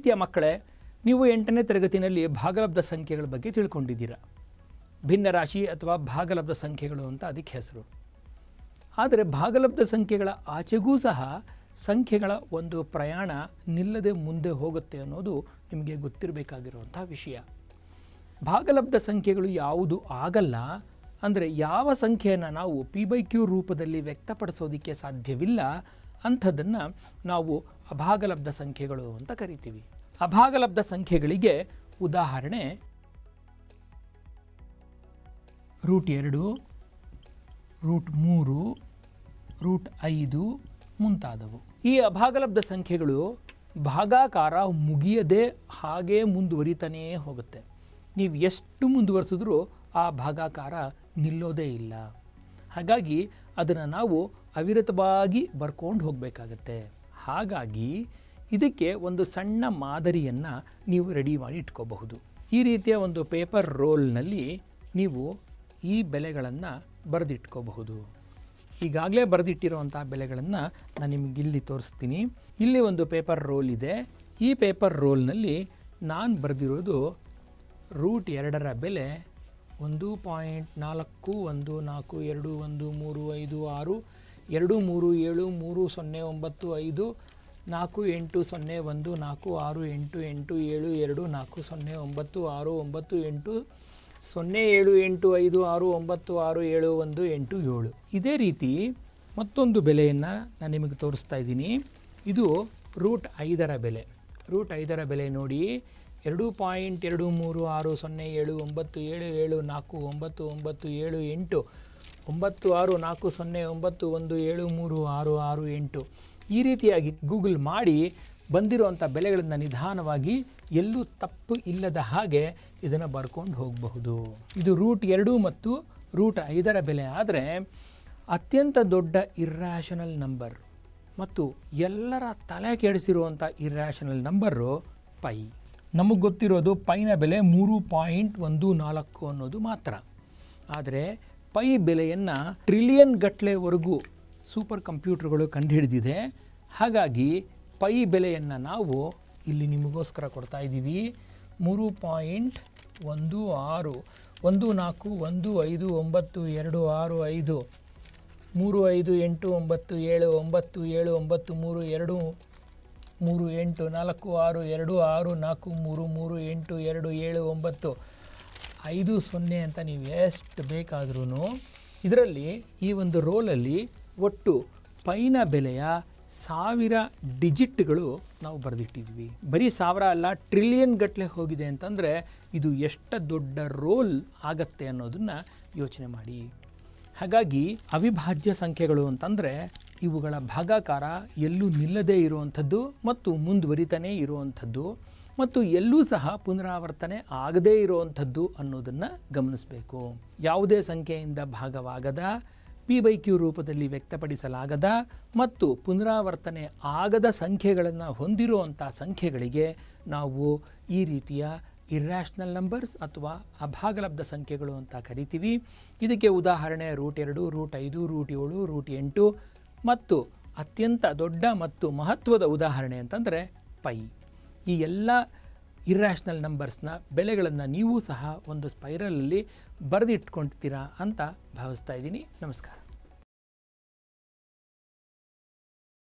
ಪ್ರೀತಿಯ ಮಕ್ಕಳೇ, ನೀವು 8ನೇ ತರಗತಿಯಲ್ಲಿ ಭಾಗಲಬ್ಧ ಸಂಖ್ಯೆಗಳ ಬಗ್ಗೆ ತಿಳ್ಕೊಂಡಿದ್ದೀರಾ. ಭಿನ್ನರಾಶಿ ಅಥವಾ ಭಾಗಲಬ್ಧ ಸಂಖ್ಯೆಗಳು ಅಂತ ಅದಕ್ಕೆ ಹೆಸರು. ಆದರೆ ಭಾಗಲಬ್ಧ ಸಂಖ್ಯೆಗಳ ಆಚೆಗೂ ಸಹ ಸಂಖ್ಯೆಗಳ ಒಂದು ಪ್ರಯಾಣ ನಿಲ್ಲದೆ ಮುಂದೆ ಹೋಗುತ್ತೆ ಅನ್ನೋದು ನಿಮಗೆ ಗೊತ್ತಿರಬೇಕಾಗಿರುವಂಥ ವಿಷಯ. ಭಾಗಲಬ್ಧ ಸಂಖ್ಯೆಗಳು ಯಾವುದು ಆಗಲ್ಲ ಅಂದರೆ ಯಾವ ಸಂಖ್ಯೆಯನ್ನು ನಾವು P/Q ರೂಪದಲ್ಲಿ ವ್ಯಕ್ತಪಡಿಸೋದಕ್ಕೆ ಸಾಧ್ಯವಿಲ್ಲ ಅಂಥದ್ದನ್ನು ನಾವು ಅಭಾಗಲಬ್ಧ ಸಂಖ್ಯೆಗಳು ಅಂತ ಕರಿತೀವಿ. ಅಭಾಗಲಬ್ಧ ಸಂಖ್ಯೆಗಳಿಗೆ ಉದಾಹರಣೆ √2, √3, √5 ಮುಂತಾದವು. ಈ ಅಭಾಗಲಬ್ಧ ಸಂಖ್ಯೆಗಳು ಭಾಗಾಕಾರ ಮುಗಿಯದೆ ಹಾಗೇ ಮುಂದುವರಿತಾನೇ ಹೋಗುತ್ತೆ. ನೀವು ಎಷ್ಟು ಮುಂದುವರಿಸಿದ್ರೂ ಆ ಭಾಗಾಕಾರ ನಿಲ್ಲೋದೇ ಇಲ್ಲ. ಹಾಗಾಗಿ ಅದನ್ನು ನಾವು ಅವಿರತವಾಗಿ ಬರ್ಕೊಂಡು ಹೋಗಬೇಕಾಗತ್ತೆ. ಹಾಗಾಗಿ ಇದಕ್ಕೆ ಒಂದು ಸಣ್ಣ ಮಾದರಿಯನ್ನು ನೀವು ರೆಡಿ ಮಾಡಿ ಇಟ್ಕೋಬಹುದು. ಈ ರೀತಿಯ ಒಂದು ಪೇಪರ್ ರೋಲ್ನಲ್ಲಿ ನೀವು ಈ ಬೆಲೆಗಳನ್ನು ಬರೆದಿಟ್ಕೋಬಹುದು. ಈಗಾಗಲೇ ಬರೆದಿಟ್ಟಿರುವಂಥ ಬೆಲೆಗಳನ್ನು ನಾನು ನಿಮಗೆ ಇಲ್ಲಿ ತೋರಿಸ್ತೀನಿ. ಇಲ್ಲಿ ಒಂದು ಪೇಪರ್ ರೋಲ್ ಇದೆ. ಈ ಪೇಪರ್ ರೋಲ್ನಲ್ಲಿ ನಾನು ಬರೆದಿರೋದು √2ರ ಬೆಲೆ 1.41421356 2373095 4809124826980697855667 ಇದೇ ರೀತಿ ಮತ್ತೊಂದು ಬೆಲೆಯನ್ನು ನಾನು ನಿಮಗೆ ತೋರಿಸ್ತಾ ಇದ್ದೀನಿ. ಇದು √5ರ ಬೆಲೆ. √5ರ ಬೆಲೆ ನೋಡಿ 2.23609797749978 964091736668 ಈ ರೀತಿಯಾಗಿ ಗೂಗಲ್ ಮಾಡಿ ಬಂದಿರುವಂಥ ಬೆಲೆಗಳನ್ನು ನಿಧಾನವಾಗಿ ಎಲ್ಲೂ ತಪ್ಪು ಇಲ್ಲದ ಹಾಗೆ ಇದನ್ನು ಬರ್ಕೊಂಡು ಹೋಗಬಹುದು. ಇದು √2 ಮತ್ತು √5ರ ಬೆಲೆ ಆದರೆ ಅತ್ಯಂತ ದೊಡ್ಡ ಇರ್ರ್ಯಾಷನಲ್ ನಂಬರ್ ಮತ್ತು ಎಲ್ಲರ ತಲೆ ಕೆಡಿಸಿರುವಂಥ ಇರ್ರ್ಯಾಷನಲ್ ನಂಬರು ಪೈ. ನಮಗೆ ಗೊತ್ತಿರೋದು ಪೈನ ಬೆಲೆ 3.14 ಅನ್ನೋದು ಮಾತ್ರ. ಆದರೆ ಪೈ ಬೆಲೆಯನ್ನು ಟ್ರಿಲಿಯನ್ ಗಟ್ಟಲೆವರೆಗೂ ಸೂಪರ್ ಕಂಪ್ಯೂಟರ್ಗಳು ಕಂಡುಹಿಡಿದಿದೆ. ಹಾಗಾಗಿ ಪೈ ಬೆಲೆಯನ್ನು ನಾವು ಇಲ್ಲಿ ನಿಮಗೋಸ್ಕರ ಕೊಡ್ತಾ ಇದ್ದೀವಿ. 3.1614151592653589797932322 50 ಅಂತ ನೀವು ಎಷ್ಟು ಬೇಕಾದ್ರೂ ಇದರಲ್ಲಿ ಈ ಒಂದು ರೋಲಲ್ಲಿ ಒಟ್ಟು ಪೈನ ಬೆಲೆಯ 1000 ಡಿಜಿಟ್ಗಳು ನಾವು ಬರೆದಿಟ್ಟಿದ್ವಿ. ಬರೀ 1000 ಅಲ್ಲ, ಟ್ರಿಲಿಯನ್ ಗಟ್ಟಲೆ ಹೋಗಿದೆ ಅಂತಂದರೆ ಇದು ಎಷ್ಟು ದೊಡ್ಡ ರೋಲ್ ಆಗತ್ತೆ ಅನ್ನೋದನ್ನು ಯೋಚನೆ ಮಾಡಿ. ಹಾಗಾಗಿ ಅವಿಭಾಜ್ಯ ಸಂಖ್ಯೆಗಳು ಅಂತಂದರೆ ಇವುಗಳ ಭಾಗಾಕಾರ ಎಲ್ಲೂ ನಿಲ್ಲದೇ ಇರುವಂಥದ್ದು ಮತ್ತು ಮುಂದುವರಿತಾನೇ ಇರುವಂಥದ್ದು ಮತ್ತು ಎಲ್ಲೂ ಸಹ ಪುನರಾವರ್ತನೆ ಆಗದೇ ಇರುವಂಥದ್ದು ಅನ್ನೋದನ್ನು ಗಮನಿಸಬೇಕು. ಯಾವುದೇ ಸಂಖ್ಯೆಯಿಂದ ಭಾಗವಾಗದ, P/Q ರೂಪದಲ್ಲಿ ವ್ಯಕ್ತಪಡಿಸಲಾಗದ ಮತ್ತು ಪುನರಾವರ್ತನೆ ಆಗದ ಸಂಖ್ಯೆಗಳನ್ನು ಹೊಂದಿರುವಂಥ ಸಂಖ್ಯೆಗಳಿಗೆ ನಾವು ಈ ರೀತಿಯ ಇರ್ರ್ಯಾಷನಲ್ ನಂಬರ್ಸ್ ಅಥವಾ ಅಭಾಗಲಬ್ಧ ಸಂಖ್ಯೆಗಳು ಅಂತ ಕರಿತೀವಿ. ಇದಕ್ಕೆ ಉದಾಹರಣೆ √2, √5, √7, √8 ಮತ್ತು ಅತ್ಯಂತ ದೊಡ್ಡ ಮತ್ತು ಮಹತ್ವದ ಉದಾಹರಣೆ ಅಂತಂದರೆ ಪೈ. ಈ ಎಲ್ಲ ಇರ್ರ್ಯಾಷನಲ್ ನಂಬರ್ಸ್ನ ಬೆಲೆಗಳನ್ನು ನೀವು ಸಹ ಒಂದು ಸ್ಪೈರಲಲ್ಲಿ ಬರೆದಿಟ್ಕೊಳ್ತೀರಾ ಅಂತ ಭಾವಿಸ್ತಾ ಇದ್ದೀನಿ. ನಮಸ್ಕಾರ.